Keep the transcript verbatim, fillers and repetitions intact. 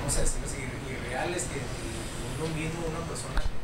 vamos a decirlo así, irreales, que uno mismo, una persona